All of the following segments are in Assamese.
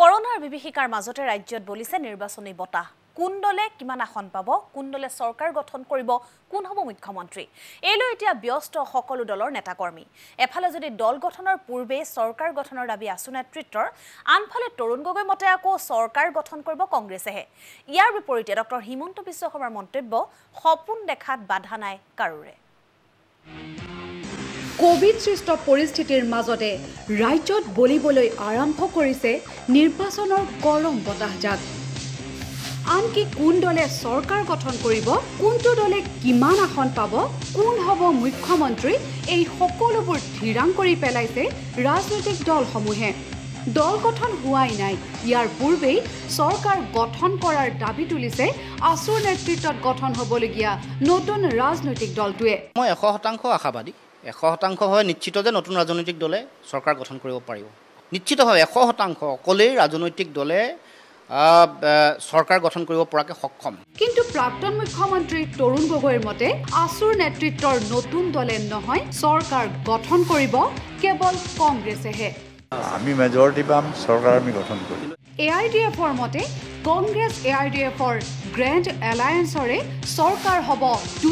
করোনার বিভীষিকাৰ মাজতে ৰাজ্যত বলিছে নিৰ্বাচনী বতাহ কোন দলে কিমান আসন পাব কোন দলে সৰকাৰ গঠন কৰিব কোন হ'ব মুখ্যমন্ত্ৰী এলৈ এতিয়া ব্যস্ত সকলো দলৰ নেতাকৰ্মী এফালে যদি দল গঠনৰ পূৰ্বে সৰকাৰ গঠনৰ দাবী আছু নেতৃত্বৰ আনফালে তৰুণ গগৈ মতে আকৌ সৰকাৰ গঠন কৰিব কংগ্ৰেছেহে ইয়াৰ বিপৰীতে ডক্টৰ হিমন্ত বিশ্ব শৰ্মাৰ মন্তব্য সপোন দেখাত বাধা নাই কাৰোৰে কোভিড সৃষ্ট পৰিস্থিতিৰ মাজতে ৰাজ্যত বলিবলৈ আৰম্ভ কৰিছে নিৰ্বাচনৰ গৰম বতাহজাক আনকি কোন দলে সৰকাৰ গঠন কৰিব কোনটো দলে কিমান আসন পাব কোন হ'ব মুখ্যমন্ত্ৰী এই সকলোবোৰ থিৰাং কৰি পেলাইছে ৰাজনৈতিক দলসমূহে দল গঠন হোৱাই নাই ইয়াৰ পূৰ্বেই সৰকাৰ গঠন কৰাৰ দাবী তুলিছে আছুৰ নেতৃত্বত গঠন হ'বলগীয়া নতুন ৰাজনৈতিক দলটোৱে মই 100% আশাবাদী 100% হয় নিশ্চিত যে নতুন ৰাজনৈতিক দলে সৰকাৰ গঠন কৰিব পাৰিব নিশ্চিতভাৱে 100% অকলেই ৰাজনৈতিক দলে সৰকাৰ গঠন কৰিব পৰাকে সক্ষম কিন্তু প্ৰাক্তন মুখ্যমন্ত্ৰী তৰুণ গগৈৰ মতে আছুৰ নেতৃত্বৰ নতুন দলে নহয় সৰকাৰ গঠন কৰিব কেৱল কংগ্ৰেছেহে আমি মেজৰিটি পাম সৰকাৰ আমি গঠন কৰিম এআইডিএফৰ মতে কংগ্ৰেছ এআইডিএফৰ গ্ৰেণ্ড এলায়েন্সৰে সৰকাৰ হ'ব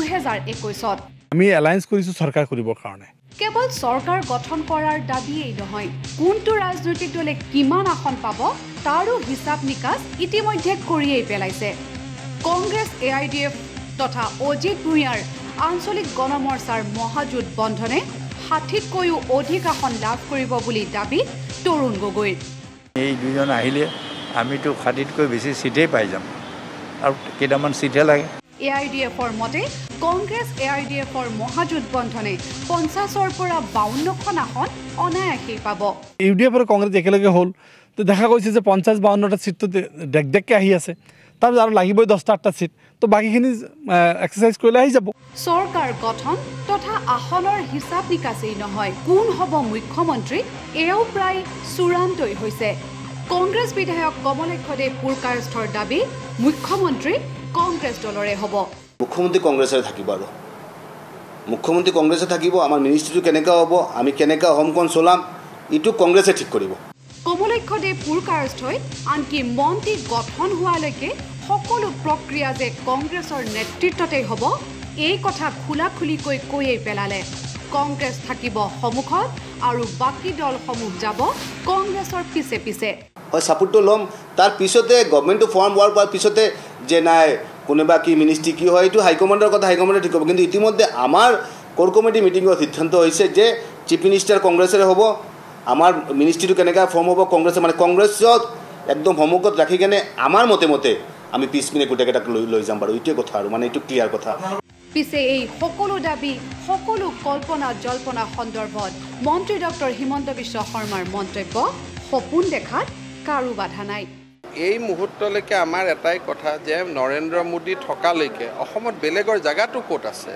2021ত আমি এলায়েন্স কৰিছো সৰকাৰ কৰিবৰ কাৰণে কেৱল সৰকাৰ গঠন কৰাৰ দাবীয়েই নহয় কোনটো ৰাজনৈতিক দলে কিমান আসন পাব তাৰো হিচাপ নিকাচ ইতিমধ্যে কৰিয়েই পেলাইছে কংগ্ৰেছ এআইডিএফ তথা অজিত ভূঞাৰ আঞ্চলিক গণমৰ্চাৰ মহাজোঁট বন্ধনে 60তকৈও অধিক আসন লাভ কৰিব বুলি দাবী তৰুণ গগৈৰ এই দুজন আহিলে আমিতো 60তকৈ বেছি সিটে পাই যাম আৰু কেইটামান সিটে লাগে এআইডিএফৰ মতে কংগ্ৰেছ এআইডিএফৰ মহাজোঁট বন্ধনে 50ৰ পৰা 52খন আসন অনায়াসেই পাব ইউডিএফ আৰু কংগ্ৰেছ একেলগে হ'ল তো দেখা গৈছে যে 50-52টা সিটটো ডেকডেককৈ আহি আছে তাৰপিছত আৰু লাগিবই 10টা সিট তো বাকীখিনি এক্সাৰচাইজ কৰিলে আহি যাব সৰকাৰ গঠন তথা আসনৰ হিচাপ নিকাচেই নহয় কোন হ'ব মুখ্যমন্ত্ৰী এও প্ৰায় চূড়ান্তই হৈছে কংগ্ৰেছ বিধায়ক কমলেশ্বদেৱ পুৰকায়স্থৰ দাবী মুখ্যমন্ত্ৰী কংগ্ৰেছ দলৰে হ'ব মুখ্যমন্ত্ৰী কংগ্ৰেছৰে থাকিব আৰু মুখ্যমন্ত্ৰী কংগ্ৰেছে থাকিব আমাৰ মিনিষ্ট্ৰীটো কেনেকা হ'ব আমি কেনেকা হোমখন চলাম ইটো কংগ্ৰেছে ঠিক কৰিব কমলেশ্বদেৱ পুৰকায়স্থই আনকি মন্ত্ৰী গঠন হোৱালৈকে সকলো প্ৰক্ৰিয়া যে কংগ্ৰেছৰ নেতৃত্বতেই হ'ব এই কথা খোলাখুলিকৈ কৈয়েই পেলালে কংগ্ৰেছ থাকিব সন্মুখত আৰু বাকী দলসমূহ যাব কংগ্ৰেছৰ পিছে পিছে হয় সাপোৰ্টটো ল'ম তাৰ পিছতে গভৰ্ণমেণ্টটো ফৰ্ম হোৱাৰ পিছতে যে নাই কোনোবা কি মিনিষ্ট্ৰী কি হয় এইটো হাইকমাণ্ডৰ কথা হাইকমাণ্ডে ঠিক হ'ব কিন্তু ইতিমধ্যে আমাৰ কোৰ কমিটি মিটিঙৰ সিদ্ধান্ত হৈছে যে চিফ মিনিষ্টাৰ কংগ্ৰেছৰে হ'ব আমাৰ মিনিষ্ট্ৰীটো কেনেকৈ ফৰ্ম হ'ব কংগ্ৰেছে মানে কংগ্ৰেছত একদম সন্মুখত ৰাখি কেনে আমাৰ মতে আমি পিছপিনে গোটেইকেইটাক লৈ যাম বাৰু এইটোৱে কথা আৰু মানে এইটো ক্লিয়াৰ কথা পিছে এই সকলো দাবী সকলো কল্পনা জল্পনা সন্দৰ্ভত মন্ত্ৰী ডক্টৰ হিমন্ত বিশ্ব শৰ্মাৰ মন্তব্য সপোন দেখাত কাৰো বাধা নাই এই মুহূৰ্তলৈকে আমাৰ এটাই কথা যে নৰেন্দ্ৰ মোদী থকালৈকে অসমত বেলেগৰ জাগাটো ক'ত আছে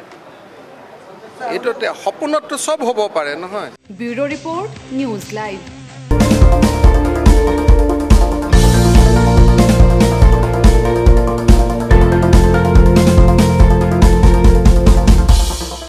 এইটোতে সপোনততো সব হ'ব পাৰে নহয় ব্যুৰো ৰিপৰ্ট নিউজ লাইভ